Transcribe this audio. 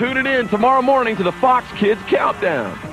tuning in tomorrow morning to the Fox Kids Countdown.